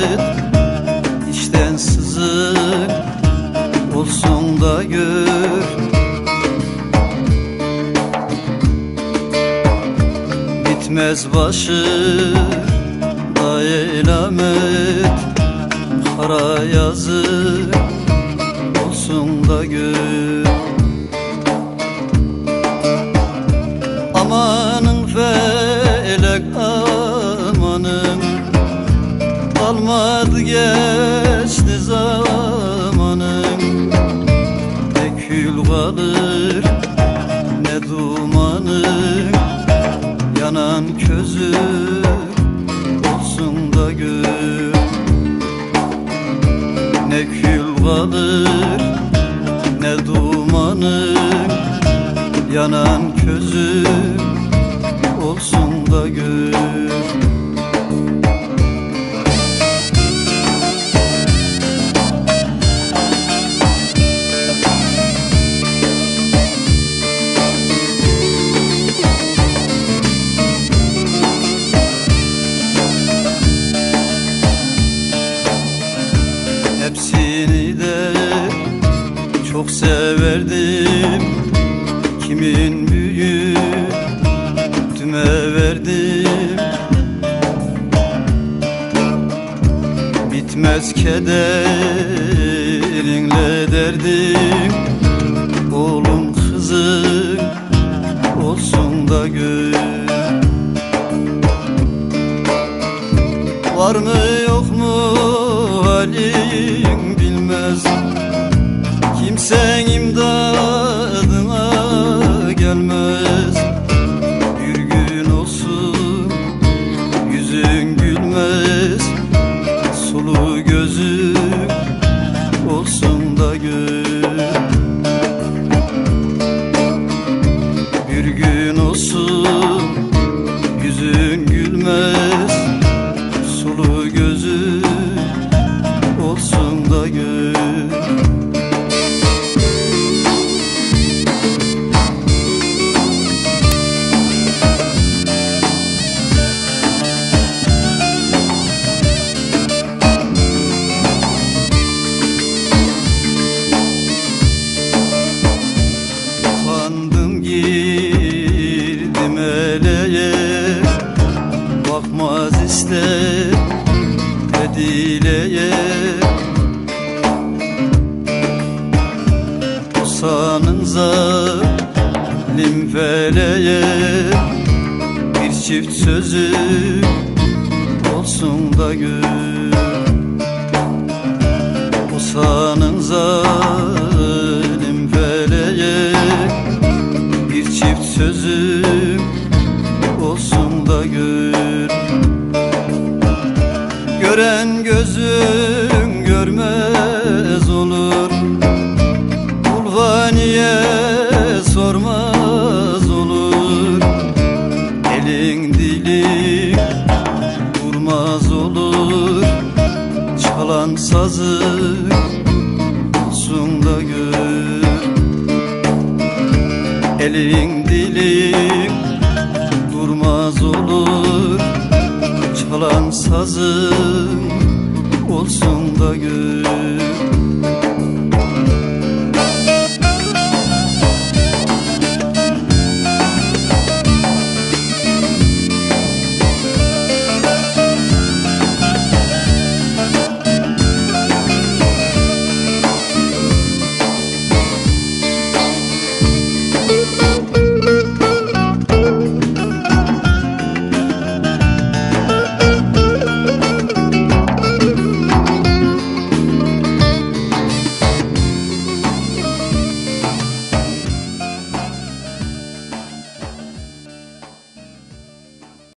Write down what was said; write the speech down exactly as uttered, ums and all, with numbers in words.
içten sızık olsun da gör. Bitmez başı da elamet, kara yazı olsun da gör. Amanın felek amanım, kalmadı geçti zamanım. Ne kül kalır ne dumanım, yanan közü olsun da gör. Ne kül kalır ne dumanım, yanan közü olsun da gör. Hepsini de çok severdim, kimin büyüttüme verdim. Bitmez kederinle derdim, oğlum kızım olsun da gör. Var mı yok mu halin bilmez, kimsen imdadına gelmez. Bir gün olsun yüzün gülmez, sulu gözün olsun da gör. Bir gün olsun yüzün gülmez, sulu gözün olsun da gör. Utandım girdim eleye, bakmaz ister dileye. Usanın zalim feleğe, bir çift sözü olsun da gör. Usanın zalim feleğe, bir çift sözü olsun da gör. Gören gözün görmez olur, kulvaniye sormaz olur. Elin dilin durmaz olur, çalan sazı olsun da gör. Elin dilin durmaz olur, çalan sazım olsun da gör.